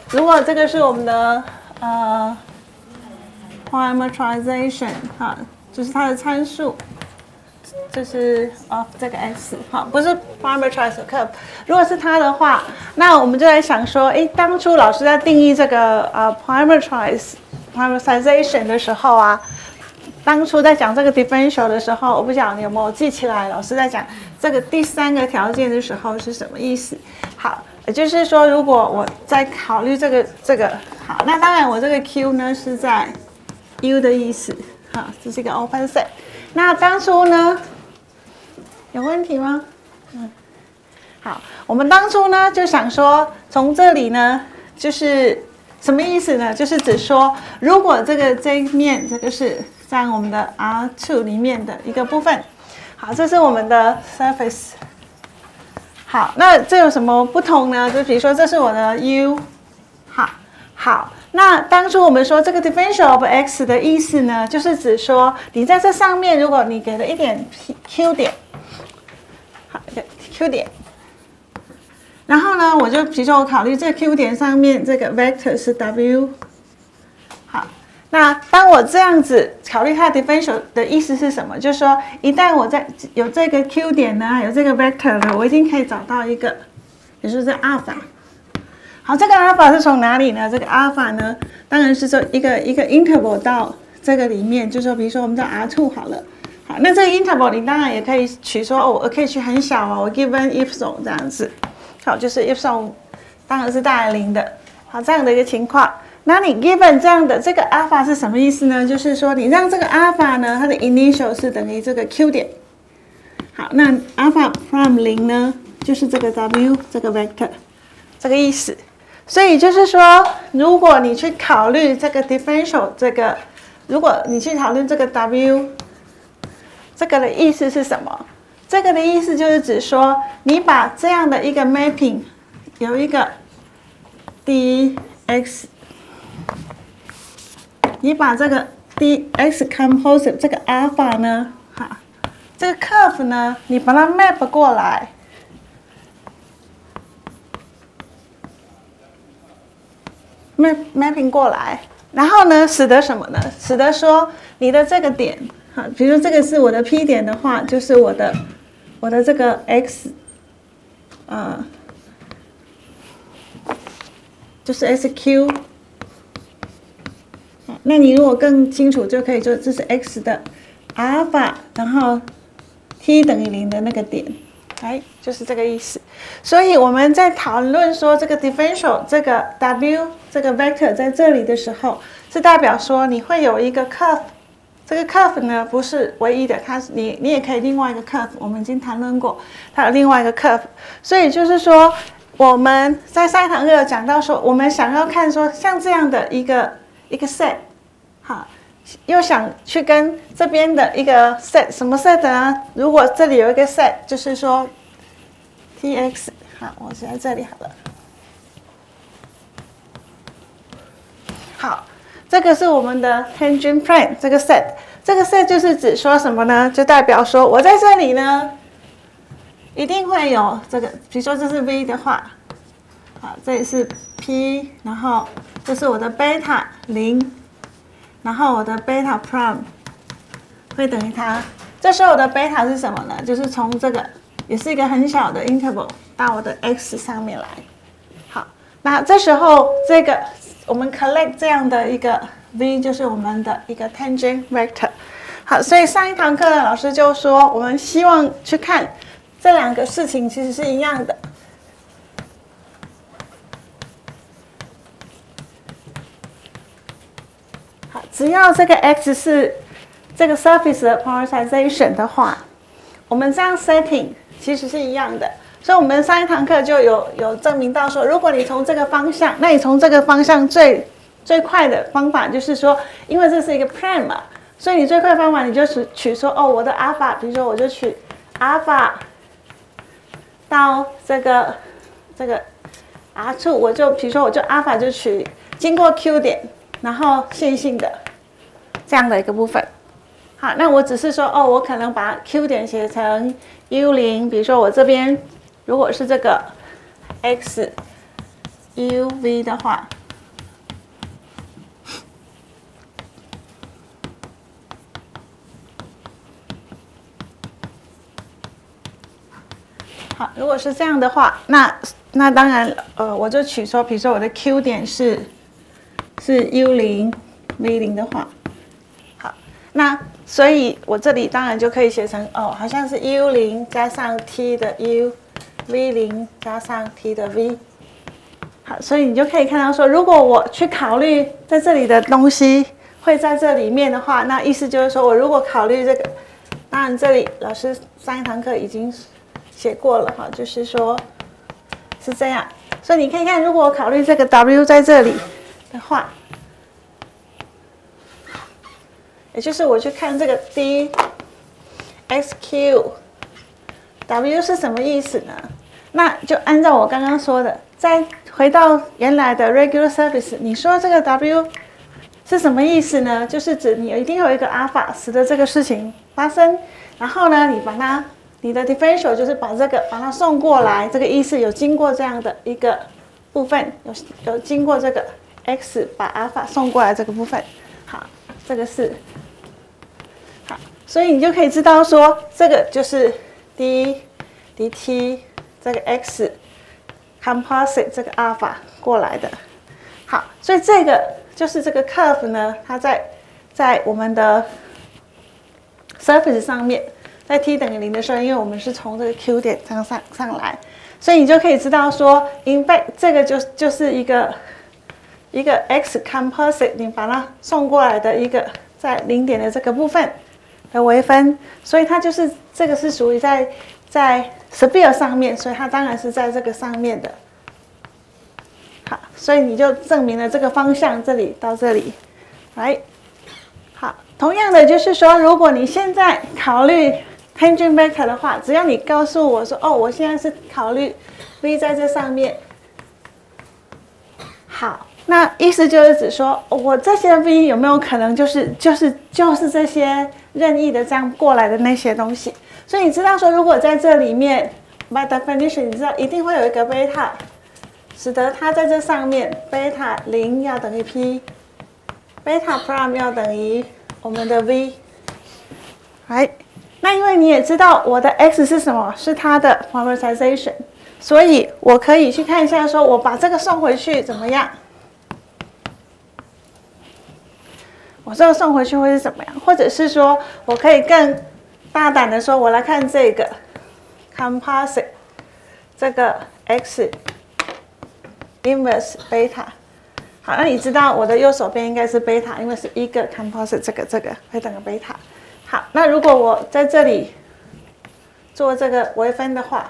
如果这个是我们的parameterization 哈，就是它的参数，就是这个 x 哈，不是 parameterized curve。如果是它的话，那我们就来想说，当初老师在定义这个parameterization 的时候啊，当初在讲这个 differential 的时候，我不晓得你有没有记起来，老师在讲这个第3个条件的时候是什么意思？好。也就是说，如果我在考虑这个好，那当然我这个 Q 呢是在 U 的意思，好，这是一个 open set。那当初呢，有问题吗？好，我们当初呢就想说，从这里呢就是什么意思呢？就是指说，如果这一面这个是在我们的 R2 里面的一个部分，好，这是我们的 surface。好，那这有什么不同呢？就比如说，这是我的 U， 好，那当初我们说这个 differential of x 的意思呢，就是指说你在这上面，如果你给了一点 Q 点，好，一个 Q 点，然后呢，我就比如说我考虑这 Q 点上面这个 vector 是 W， 好。那当我这样子考虑它的 differential 的意思是什么？就是说，一旦我在有这个 Q 点呢，有这个 vector 呢，我已经可以找到一个，也就是阿尔法。好，这个阿尔法是从哪里呢？这个阿尔法呢，当然是说一个 interval 到这个里面，就是说，比如说我们叫 R2 好了。好，那这个 interval 你当然也可以取说，我可以取很小啊，我 given epsilon 这样子。好，就是 epsilon 当然是大于0的。好，这样的一个情况。那你 given 这样的这个 alpha 是什么意思呢？就是说你让这个 alpha 呢，它的 initial 是等于这个 Q 点。好，那 alpha prime 0呢，就是这个 W 这个 vector 这个意思。所以就是说，如果你去考虑这个 differential 如果你去讨论这个 W 这个的意思是什么？这个的意思就是指说，你把这样的一个 mapping 有一个 dx。你把这个 dx composite 这个 alpha 呢，这个 curve 呢，你把它 map 过来，mapping 过来，然后呢，使得什么呢？使得说你的这个点，比如说这个是我的 P 点的话，就是我的这个 x， 就是 SQ。那你如果更清楚，就可以说这是 x 的 alpha， 然后 t 等于0的那个点，就是这个意思。所以我们在讨论说这个 differential 这个 w 这个 vector 在这里的时候，是代表说你会有一个 curve， 这个 curve 呢不是唯一的，你也可以另外一个 curve， 我们已经谈论过，它有另外一个 curve。所以就是说，我们在上一堂课有讲到说，我们想要看说像这样的一个 set。好，又想去跟这边的一个 set 什么 set 呢？如果这里有一个 set， 就是说 tx， 好，我写在这里好了。好，这个是我们的 tangent plane 这个 set， 这个 set 就是指说什么呢？就代表说我在这里呢，一定会有这个，比如说这是 v 的话，好，这里是 p， 然后这是我的贝塔0。然后我的贝塔 prime 会等于它，这时候我的贝塔是什么呢？就是从这个也是一个很小的 interval 到我的 x 上面来。好，那这时候这个我们 collect 这样的一个 v 就是我们的一个 tangent vector。好，所以上一堂课呢，老师就说我们希望去看这两个事情其实是一样的。只要这个 x 是这个 surface 的 polarization 的话，我们这样 setting 其实是一样的。所以我们上一堂课就有证明到说，如果你从这个方向，那你从这个方向最快的方法就是说，因为这是一个 plane 嘛，所以你最快的方法你就取说，我的 alpha， 比如说我就取 alpha 到这个 R2， 我就比如说我就 alpha 就取经过 Q 点，然后线性的。这样的一个部分，好，那我只是说，我可能把 Q 点写成 U0， 比如说我这边如果是这个 x uv 的话， 好，如果是这样的话，那当然，我就取说，比如说我的 Q 点是 U0 V0 的话，好，那所以我这里当然就可以写成好像是 U0 加上 T 的 U V0 加上 T 的 V。好，所以你就可以看到说，如果我去考虑在这里的东西会在这里面的话，那意思就是说我如果考虑这个，当然这里老师上一堂课已经写过了哈，就是说是这样。所以你可以看，如果我考虑这个 W 在这里的话，也就是我去看这个 dxq W 是什么意思呢？那就按照我刚刚说的，再回到原来的 regular surface， 你说这个 W 是什么意思呢？就是指你一定有一个 alpha 使得这个事情发生，然后呢，你的 differential 就是把它送过来，这个意思有经过这样的一个部分，有经过这个 x 把 alpha 送过来这个部分。好，这个是好，所以你就可以知道说，这个就是 dt 这个 x composite 这个 alpha 过来的。好，所以这个就是这个 curve 呢，它在我们的 surface 上面，在 t 等于0的时候，因为我们是从这个 Q 点这样上来，所以你就可以知道说 in fact 这个就是一个 x composite， 你把它送过来的一个在0点的这个部分的微分，所以它就是这个是属于在 sphere 上面，所以它当然是在这个上面的。好，所以你就证明了这个方向，这里到这里，来，好，同样的就是说，如果你现在考虑 tangent vector 的话，只要你告诉我说，我现在是考虑 v 在这上面，好，那意思就是指说，我这些 v 有没有可能就是这些任意的这样过来的那些东西？所以你知道说，如果在这里面 by definition， 你知道一定会有一个贝塔。使得它在这上面，贝塔0要等于 p， 贝塔 prime 要等于我们的 v， right？ 那因为你也知道我的 x 是什么，是它的 parameterization， 所以我可以去看一下，说我把这个送回去怎么样？我这个送回去会是怎么样？或者是说我可以更大胆的说，我来看这个 composite 这个 x。inverse 贝塔，好，那你知道我的右手边应该是贝塔，因为是一个 composite， 这个会等于贝塔。好，那如果我在这里做这个微分的话，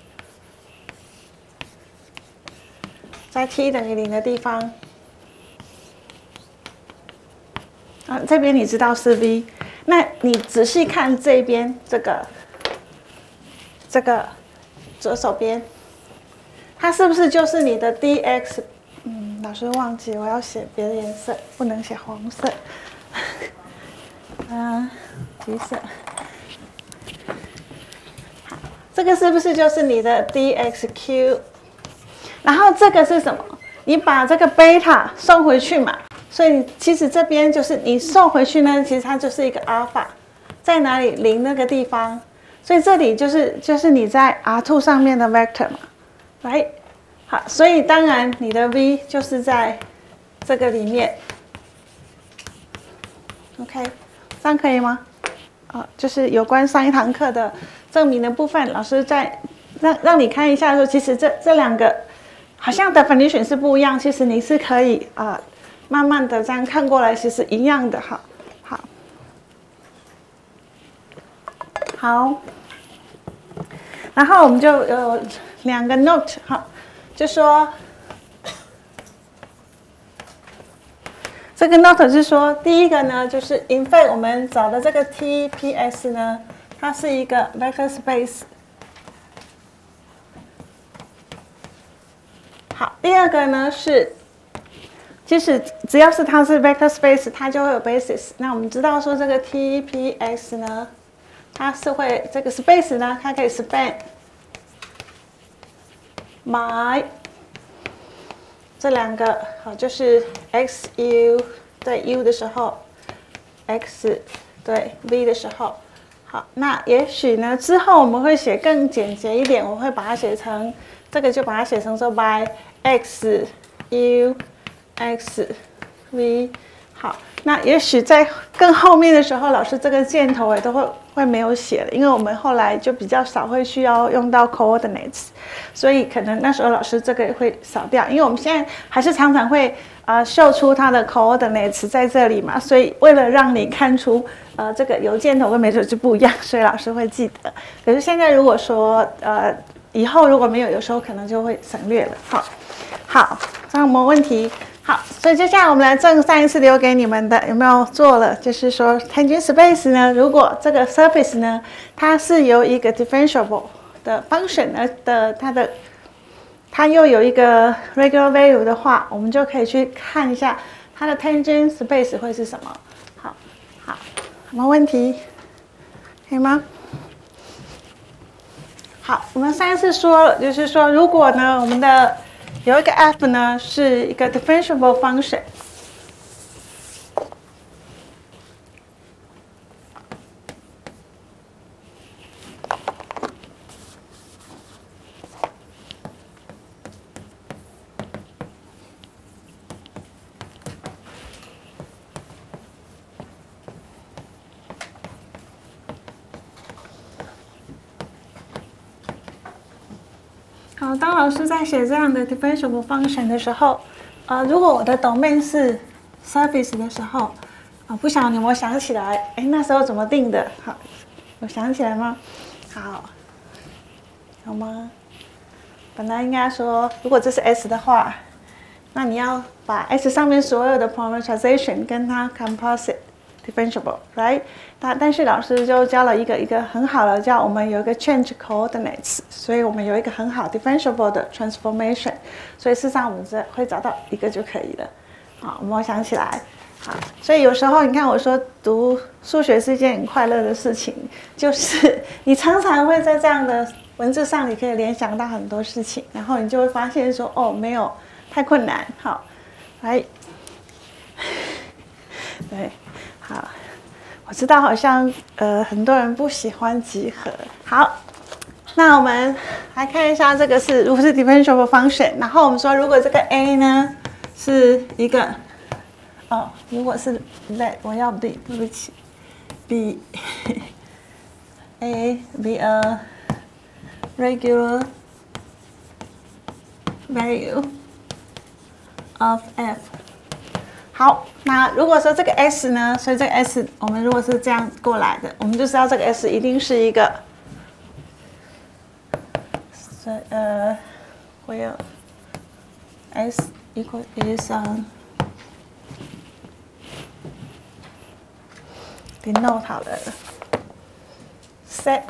在 t 等于0的地方，这边你知道是 v， 那你仔细看这边这个左手边。它是不是就是你的 dx？ 老师忘记我要写别的颜色，不能写黄色。橘色。好，这个是不是就是你的 dxq？ 然后这个是什么？你把这个贝塔送回去嘛，所以其实这边就是你送回去呢，其实它就是一个 alpha， 在哪里0那个地方，所以这里就是你在 R2 上面的 vector 嘛。来，好，所以当然你的 v 就是在这个里面 ，OK， 这样可以吗？就是有关上一堂课的证明的部分，老师再让你看一下说，其实这两个好像 definition 是不一样，其实你是可以慢慢的这样看过来，其实一样的哈。好，然后我们就有2个 note 哈，就说这个 note 是说，第一个呢，就是 in fact 我们找的这个 TPS 呢，它是一个 vector space。好，第二个呢是，其实只要是它是 vector space， 它就会有 basis。那我们知道说这个 TPS 呢，它是会这个 space 呢，它可以 span by 这两个，好，就是 xu 对 u 的时候 ，x 对 v 的时候， 好，那也许呢之后我们会写更简洁一点，我会把它写成这个就把它写成说 by x u x v。好，那也许在更后面的时候，老师这个箭头也都会没有写了，因为我们后来就比较少会需要用到 coordinates， 所以可能那时候老师这个会少掉，因为我们现在还是常常会秀出它的 coordinates 在这里嘛，所以为了让你看出这个有箭头跟没箭头就不一样，所以老师会记得。可是现在如果说以后如果没有，有时候可能就会省略了。好，这样没有问题。好，所以接下来我们来证上一次留给你们的有没有做了？就是说 tangent space 呢，如果这个 surface 呢，它是由一个 differentiable 的 function 它又有一个 regular value 的话，我们就可以去看一下它的 tangent space 会是什么。好，有没有问题？可以吗？好，我们上一次说了，就是说如果呢，我们的有一个 f 呢是一个 differentiable function， 好，当老师在写这样的 differentiable function 的时候，如果我的 domain 是 surface 的时候，不晓得你有没有想起来？那时候怎么定的？好，有想起来吗？好，有吗？本来应该说，如果这是 S 的话，那你要把 S 上面所有的 parameterization 跟它 composite differentiable，right？ 但是老师就教了一个很好的，叫我们有一个 change coordinates， 所以我们有一个很好 differentiable 的 transformation， 所以事实上我们只会找到一个就可以了。好，我们想起来。好，所以有时候你看我说读数学是一件很快乐的事情，就是你常常会在这样的文字上，你可以联想到很多事情，然后你就会发现说，哦，没有太困难。好，来，对，好。我知道好像很多人不喜欢几何。好，那我们来看一下这个是如果是 differentiable function， 然后我们说如果这个 a 呢是一个如果是我要对不起 b a be a regular value of f。好，那如果说这个 S 呢，所以这个 S 我们如果是这样过来的，我们就知道这个 S 一定是一个，所以where S equal is denote 好了 set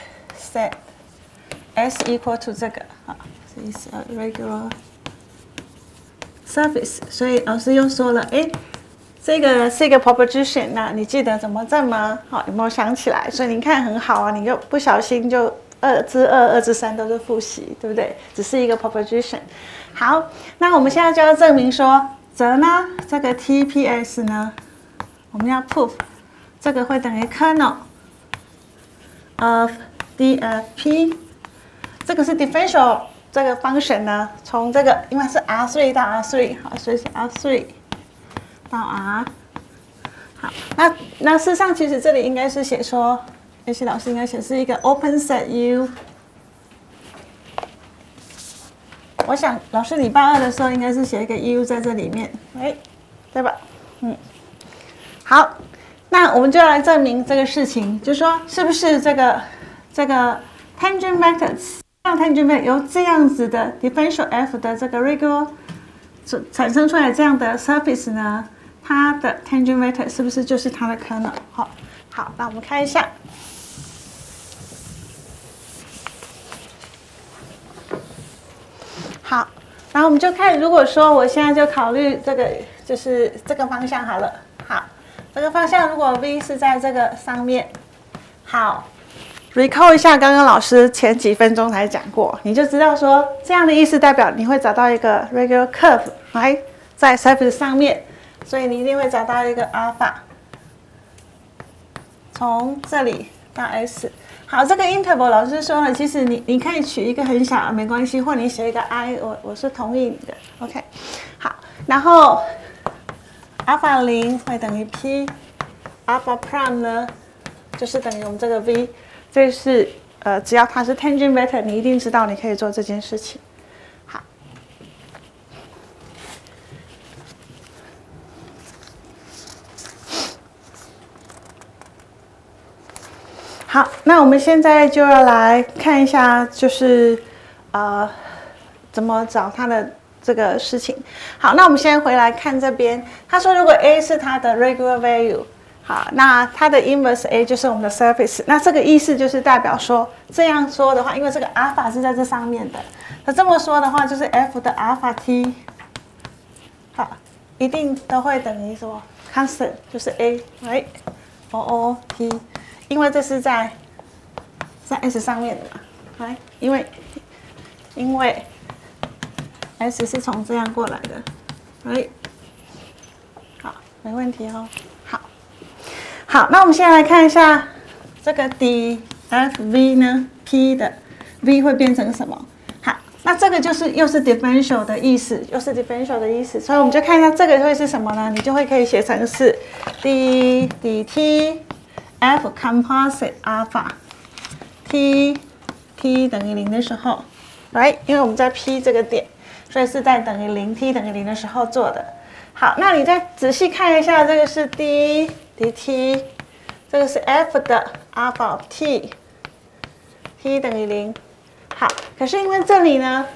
S equal to 这个is a regular surface， 所以老师又说了，这个是一个 proposition， 那你记得怎么证吗？好，有没有想起来？所以你看很好啊，你就不小心就2之2、2之3都是复习，对不对？只是一个 proposition。好，那我们现在就要证明说，则呢这个 TPS 呢，我们要 prove 这个会等于 kernel of DFP， 这个是 differential。这个 function 呢，从这个因为是 R3 到 R3， 好，所以是 R3 到 R。好，那事实上其实这里应该是写说，也许老师应该写是一个 open set U。我想老师礼拜2的时候应该是写一个 U 在这里面，对吧？好，那我们就来证明这个事情，就是说是不是这个 tangent vectors。tangent vector 由这样子的 differential f 的这个 regular 产生出来这样的 surface 呢，它的 tangent vector 是不是就是它的 kernel？ 好，那我们看一下。好，然后我们就看，如果说我现在就考虑这个，就是这个方向好了。好，这个方向如果 v 是在这个上面，好。recall 一下刚刚老师前几分钟才讲过，你就知道说这样的意思代表你会找到一个 regular curve， 在 surface 上面，所以你一定会找到一个 alpha， 从这里到 S。好，这个 interval 老师说了，其实你可以取一个很小没关系，或你写一个 I， 我是同意你的。OK， 好，然后 alpha 0会等于 P，alpha prime 呢就是等于我们这个 V， 这是只要它是 tangent vector， 你一定知道你可以做这件事情。好，好，那我们现在就要来看一下，就是怎么找它的这个事情。好，那我们先回来看这边，他说如果 A 是它的 regular value， 好，那它的 inverse A 就是我们的 surface， 那这个意思就是代表说，这样说的话，因为这个 alpha 是在这上面的，那这么说的话，就是 F 的 alpha t， 好，一定都会等于什么 constant， 就是 A， right， O T。因为这是在 S 上面的嘛，来，因为 S 是从这样过来的，来，好，没问题哦。好，那我们现在来看一下这个 dFv 呢 ，P 的 V 会变成什么？好，那这个就是又是 differential 的意思，所以我们就看一下这个会是什么呢？你就会可以写成是 d dt F composite alpha t 等于0的时候 ，right？ 因为我们在 P 这个点，所以是在等于0 t 等于0的时候做的。好，那你再仔细看一下，这个是 d dt， 这个是 F 的 alpha of t 等于0。好，可是因为这里呢，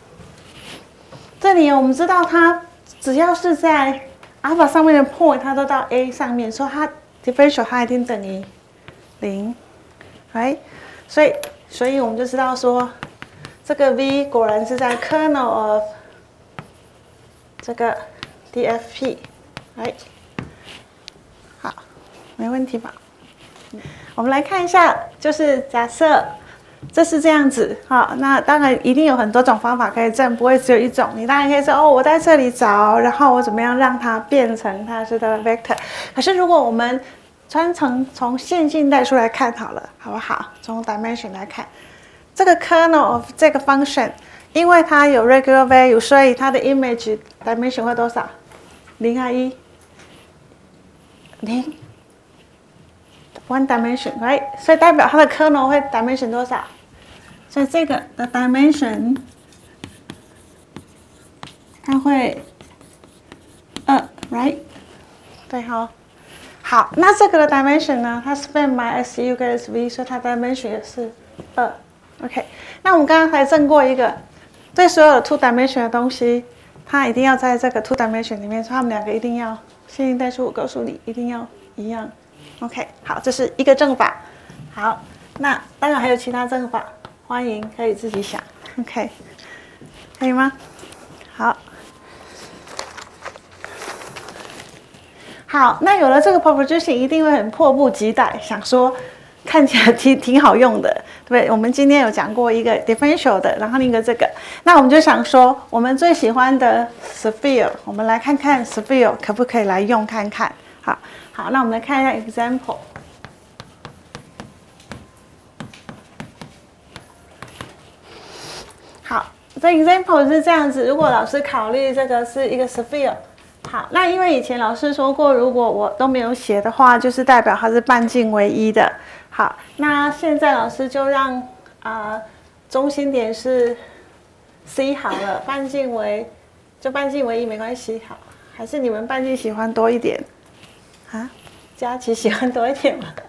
我们知道它只要是在 alpha 上面的 point， 它都到 A 上面，所以它differential 它一定等于0 ，right？ 所以我们就知道说，这个 V 果然是在 kernel of 这个 dFp，right？ 好，没问题吧？我们来看一下，就是假设这是这样子，好，那当然一定有很多种方法可以证，不会只有一种。你当然可以说，哦，我在这里找，然后我怎么样让它变成它是的 vector。可是如果我们从线性代数来看好了，好不好？从 dimension 来看，这个 kernel of 这个 function， 因为它有 regular value， 所以它的 image dimension 会多少？0还1？ 0。1 dimension， right？ 所以代表它的 kernel 会 dimension 多少？所以这个的 dimension 它会2 ，right？ 对哈。好，那这个的 dimension 呢？它 span minus u 跟 v， 所以它 dimension 也是2。OK， 那我们刚刚才证过一个，对所有的 2 dimension 的东西，它一定要在这个 2 dimension 里面，所以它们两个一定要线性代数，我告诉你一定要一样。OK， 好，这是一个证法。好，那当然还有其他证法，欢迎可以自己想。OK， 可以吗？好。好，那有了这个 proposition， 一定会很迫不及待，想说看起来挺好用的，对不对？我们今天有讲过一个 differential 的，然后另一个这个，那我们就想说，我们最喜欢的 sphere， 我们来看看 sphere 可不可以来用看看。好，那我们来看一下 example。好，这 example 是这样子，如果老师考虑这个是一个 sphere。好，那因为以前老师说过，如果我都没有写的话，就是代表它是半径为1的。好，那现在老师就让中心点是 C 好了，半径为1没关系。好，还是你们半径喜欢多一点啊？佳琪喜欢多一点吗？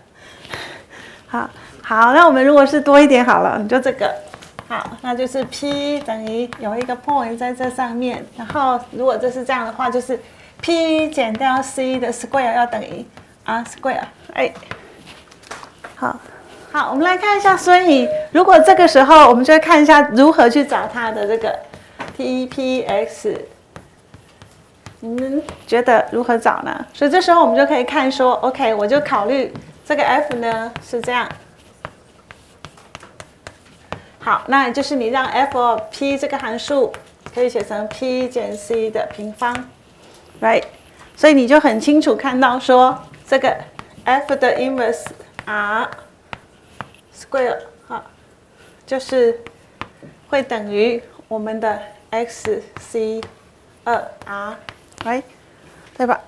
好，那我们如果是多一点好了，你就这个。好，那就是 P 等于有一个 point 在这上面，然后如果这是这样的话，就是 P 减掉 C 的 square 要等于 R square。哎，好，我们来看一下，所以如果这个时候，我们就会看一下如何去找它的这个 TPX， 你们觉得如何找呢？所以这时候我们就可以看说 ，OK， 我就考虑这个 F 呢是这样。好，那也就是你让 f of p 这个函数可以写成 p 减 c 的平方 ，right？ 所以你就很清楚看到说，这个 f 的 inverse r square 哈，就是会等于我们的 xc2r， right， 对吧？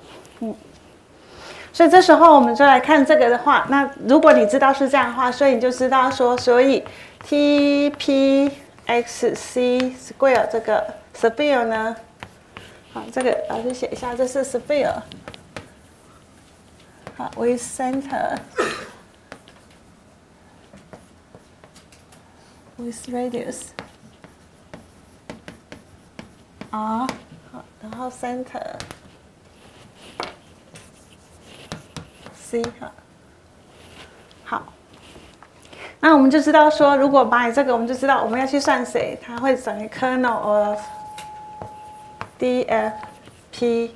所以这时候我们就来看这个的话，那如果你知道是这样的话，所以你就知道说，所以 TPXC square 这个 sphere 呢，好，这个老师写一下，这是 sphere， 好 ，with center with radius r， 好，然后 center C 哈，好，那我们就知道说，如果把你这个，我们就知道我们要去算谁，它会等于 kernel of DFP，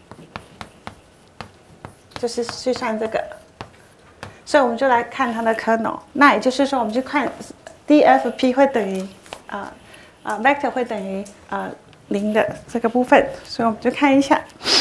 就是去算这个，所以我们就来看它的 kernel。那也就是说，我们去看 DFP 会等于vector 会等于0的这个部分，所以我们就看一下。